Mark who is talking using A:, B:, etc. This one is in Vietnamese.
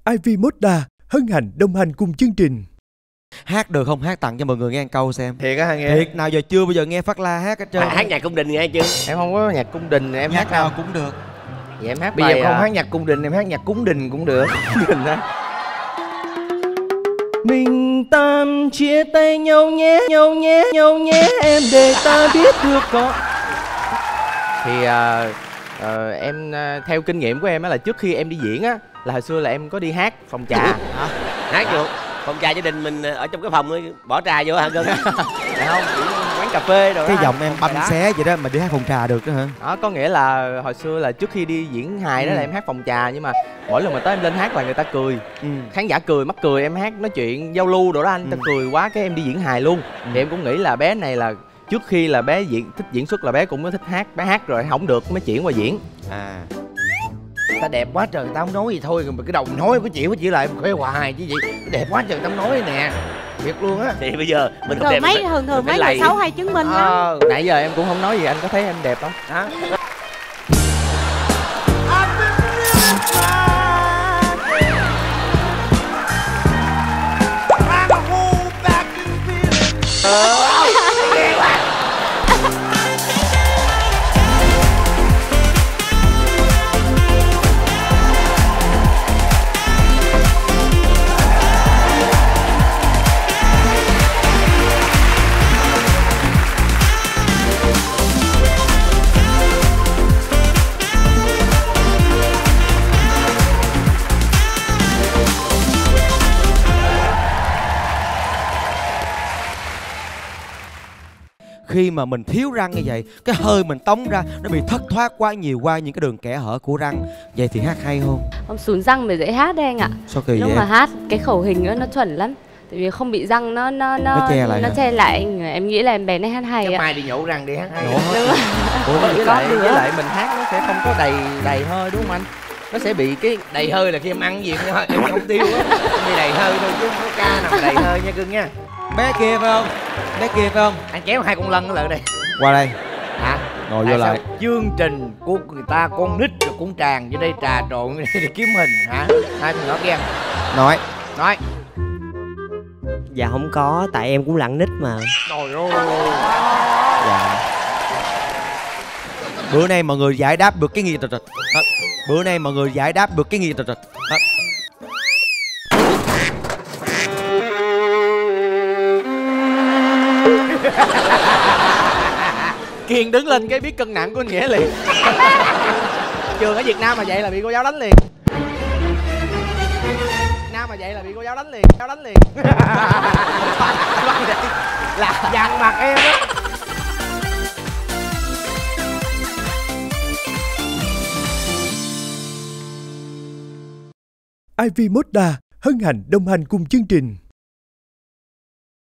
A: Ivy Moda hân hạnh đồng hành cùng chương trình.
B: Hát được không? Hát tặng cho mọi người nghe một câu xem.
C: Thiệt á nghe.
B: Thiệt, nào giờ chưa bao giờ nghe Phát La hát hết trơn.
D: Hát nhạc cung đình nghe chưa?
C: Em không có nhạc cung đình, em hát
B: nào
C: đâu.
B: cũng được.
C: Vậy em hát bây giờ em không hát nhạc cung đình, em hát nhạc cúng đình cũng được. Đình á. Mình tạm chia tay nhau nhé, nhau nhé, nhau nhé em, để ta biết được có. Thì em theo kinh nghiệm của em á là trước khi em đi diễn á là hồi xưa là em có đi hát phòng trà.
D: Hát được. Phòng trà gia đình mình ở trong cái phòng bỏ trà vô hả Cưng?
C: Không, quán cà phê rồi.
B: Cái giọng em banh xé vậy đó mà đi hát phòng trà được đó hả?
C: Đó, có nghĩa là hồi xưa là trước khi đi diễn hài đó là em hát phòng trà, nhưng mà mỗi lần mà tới em lên hát là người ta cười, khán giả cười, mắc cười, em hát nói chuyện giao lưu đồ đó anh ta cười quá cái em đi diễn hài luôn. Thì em cũng nghĩ là bé này là trước khi là bé thích diễn xuất là bé cũng có thích hát, bé hát rồi không được mới chuyển qua diễn.
E: Ta đẹp quá trời, tao không nói gì thôi, mà cái đầu nói có chỉ lại khoe hoài chứ gì. Đẹp quá trời tao nói nè, thiệt luôn á.
D: Thì bây giờ mình không
F: thường
D: đẹp
F: mấy thường thường mấy người xấu hay chứng minh lắm.
C: Nãy giờ em cũng không nói gì, anh có thấy em đẹp không?
B: Khi mà mình thiếu răng như vậy, cái hơi mình tống ra nó bị thất thoát quá nhiều qua những cái đường kẽ hở của răng. Vậy thì hát hay không?
F: Không, sùn răng mới dễ hát đấy anh ạ.
B: Sao kỳ
F: Lúc
B: vậy?
F: mà hát cái khẩu hình nó chuẩn lắm. Tại vì không bị răng nó che lại em nghĩ là em bé này hát hay
E: Cái
F: ạ.
E: mai đi nhổ răng đi hát hay.
C: Đúng rồi. Với lại mình hát nó sẽ không có đầy hơi đúng không anh? Nó sẽ bị cái
E: Đầy hơi là khi em ăn gì em không tiêu á. Đi đầy hơi thôi chứ không có ca nào đầy hơi nha Cưng nha.
B: Bé kia phải không? Bé kia phải không?
E: Anh kéo 2 con lân ở lại đây.
B: Qua đây.
E: Hả?
B: Ngồi vô lại.
E: Chương trình của người ta con nít rồi cũng tràn vô đây trà trộn để kiếm hình hả? Hai thằng nhỏ kia.
B: Nói.
G: Dạ không có, tại em cũng lặng nít mà.
E: Trời ơi.
B: Dạ. Bữa nay mọi người giải đáp được cái nghi trật. Bữa nay mọi người giải đáp được cái nghi trật.
C: Kiên đứng lên cái biết cân nặng của anh Nghĩa liền. Trường ở Việt Nam mà vậy là bị cô giáo đánh liền. Nam mà vậy là bị cô giáo đánh liền. Là dằn mặt em đó.
A: Ivy Moda hân hạnh đồng hành cùng chương trình.